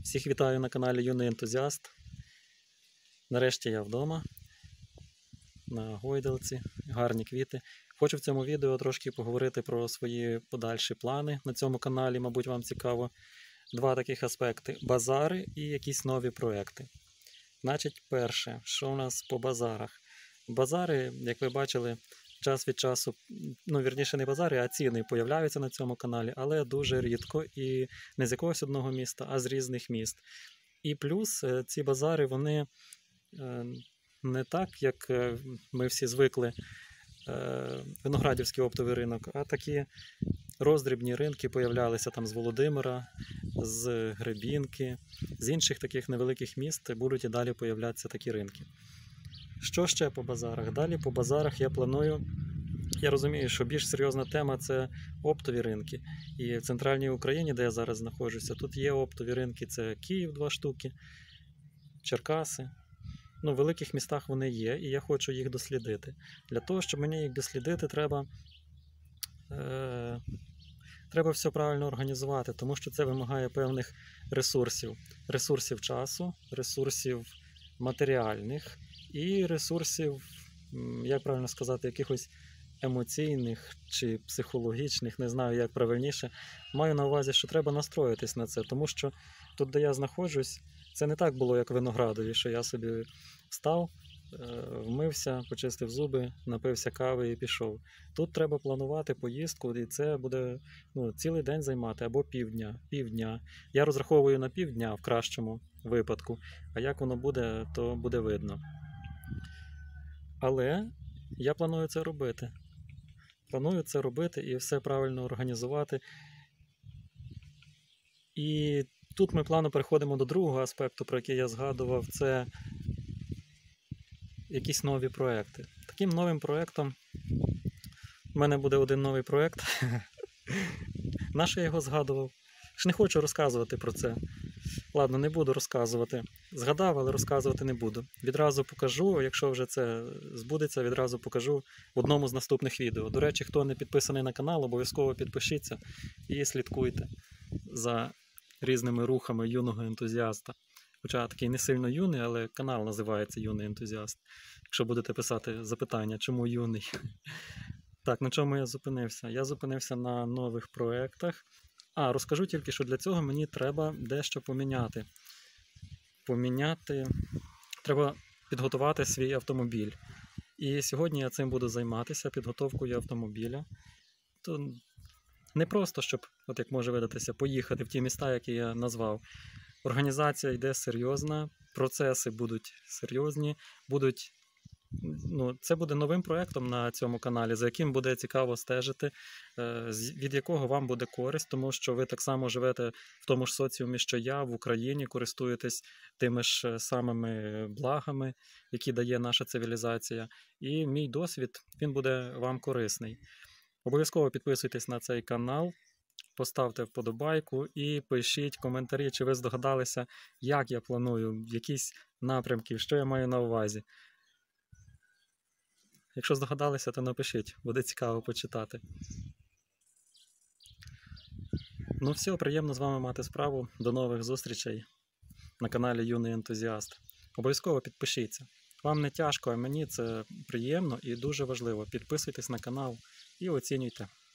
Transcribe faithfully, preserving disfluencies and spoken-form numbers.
Всіх вітаю на каналі Юний Ентузіаст. Нарешті я вдома, на гойдалці, гарні квіти. Хочу в цьому відео трошки поговорити про свої подальші плани на цьому каналі, мабуть, вам цікаво. Два таких аспекти – базари і якісь нові проекти. Значить, перше, що у нас по базарах? Базари, як ви бачили, час від часу, ну, вірніше не базари, а ціни появляються на цьому каналі, але дуже рідко і не з якогось одного міста, а з різних міст. І плюс ці базари, вони не так, як ми всі звикли, Виноградівський оптовий ринок, а такі роздрібні ринки появлялися там з Володимира, з Гребінки, з інших таких невеликих міст будуть і далі появлятися такі ринки. Що ще по базарах? Далі по базарах я планую, я розумію, що більш серйозна тема – це оптові ринки. І в центральній Україні, де я зараз знаходжуся, тут є оптові ринки, це Київ два штуки, Черкаси. Ну, в великих містах вони є, і я хочу їх дослідити. Для того, щоб мені їх дослідити, треба, е, треба все правильно організувати, тому що це вимагає певних ресурсів. Ресурсів часу, ресурсів матеріальних і ресурсів, як правильно сказати, якихось емоційних чи психологічних, не знаю, як правильніше. Маю на увазі, що треба настроїтись на це, тому що тут, де я знаходжусь, це не так було, як в Виноградові, що я собі встав, вмився, почистив зуби, напився кави і пішов. Тут треба планувати поїздку, і це буде, ну, цілий день займати, або півдня, півдня. Я розраховую на півдня в кращому випадку, а як воно буде, то буде видно. Але я планую це робити. Планую це робити і все правильно організувати. І тут ми плавно переходимо до другого аспекту, про який я згадував, це якісь нові проекти. Таким новим проектом, в мене буде один новий проект. Наше я його згадував. Ж не хочу розказувати про це. Ладно, не буду розказувати. Згадав, але розказувати не буду. Відразу покажу, якщо вже це збудеться, відразу покажу в одному з наступних відео. До речі, хто не підписаний на канал, обов'язково підпишіться і слідкуйте за різними рухами юного ентузіаста. Хоча такий не сильно юний, але канал називається Юний Ентузіаст. Якщо будете писати запитання, чому юний. Так, на чому я зупинився? Я зупинився на нових проєктах. А, розкажу тільки, що для цього мені треба дещо поміняти. Поміняти, треба підготувати свій автомобіль. І сьогодні я цим буду займатися, підготовкою автомобіля. То не просто, щоб, от як може видатися, поїхати в ті міста, які я назвав. Організація йде серйозна, процеси будуть серйозні, будуть, ну, це буде новим проєктом на цьому каналі, за яким буде цікаво стежити, від якого вам буде користь, тому що ви так само живете в тому ж соціумі, що я, в Україні, користуєтесь тими ж самими благами, які дає наша цивілізація. І мій досвід, він буде вам корисний. Обов'язково підписуйтесь на цей канал, поставте вподобайку і пишіть коментарі, чи ви здогадалися, як я планую, якісь напрямки, що я маю на увазі. Якщо здогадалися, то напишіть, буде цікаво почитати. Ну все, приємно з вами мати справу. До нових зустрічей на каналі Юний Ентузіаст. Обов'язково підпишіться. Вам не тяжко, а мені це приємно і дуже важливо. Підписуйтесь на канал і оцінюйте.